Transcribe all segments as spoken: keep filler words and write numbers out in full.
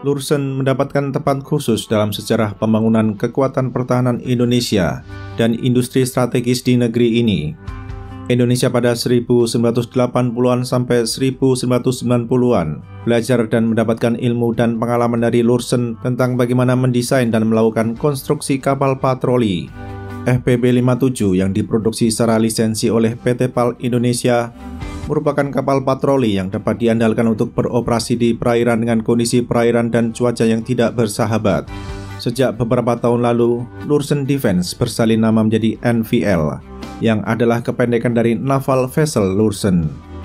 Lursen mendapatkan tempat khusus dalam sejarah pembangunan kekuatan pertahanan Indonesia dan industri strategis di negeri ini. Indonesia pada seribu sembilan ratus delapan puluhan sampai seribu sembilan ratus sembilan puluhan belajar dan mendapatkan ilmu dan pengalaman dari Lursen tentang bagaimana mendesain dan melakukan konstruksi kapal patroli. F P B lima puluh tujuh yang diproduksi secara lisensi oleh P T PAL Indonesia merupakan kapal patroli yang dapat diandalkan untuk beroperasi di perairan dengan kondisi perairan dan cuaca yang tidak bersahabat. Sejak beberapa tahun lalu, Lursen Defense bersalin nama menjadi N V L, yang adalah kependekan dari Naval Vessel Lursen.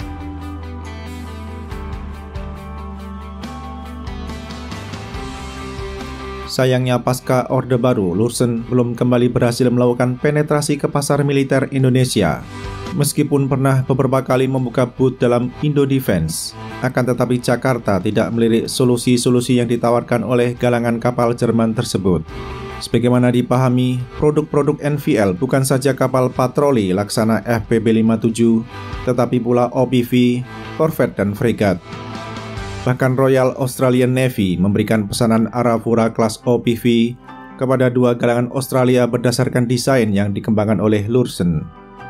Sayangnya pasca Orde Baru, Lursen belum kembali berhasil melakukan penetrasi ke pasar militer Indonesia. Meskipun pernah beberapa kali membuka booth dalam Indo Defense, akan tetapi Jakarta tidak melirik solusi-solusi yang ditawarkan oleh galangan kapal Jerman tersebut. Sebagaimana dipahami, produk-produk N V L bukan saja kapal patroli laksana F P B lima puluh tujuh, tetapi pula O P V, korvet dan fregat. Bahkan Royal Australian Navy memberikan pesanan Arafura kelas O P V kepada dua galangan Australia berdasarkan desain yang dikembangkan oleh Lursen.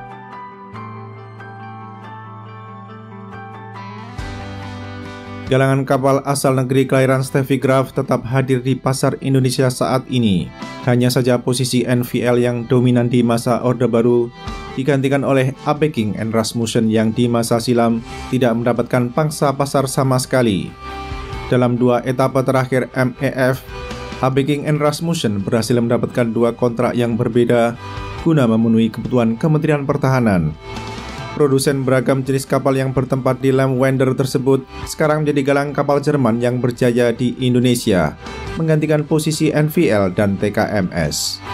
Galangan kapal asal negeri kelahiran Steffi Graf tetap hadir di pasar Indonesia saat ini. Hanya saja posisi N V L yang dominan di masa Orde Baru digantikan oleh Abeking and Rasmussen yang di masa silam tidak mendapatkan pangsa pasar sama sekali. Dalam dua etapa terakhir M E F, Abeking and Rasmussen berhasil mendapatkan dua kontrak yang berbeda guna memenuhi kebutuhan Kementerian Pertahanan. Produsen beragam jenis kapal yang bertempat di Lamwander tersebut sekarang menjadi galang kapal Jerman yang berjaya di Indonesia, menggantikan posisi N V L dan T K M S.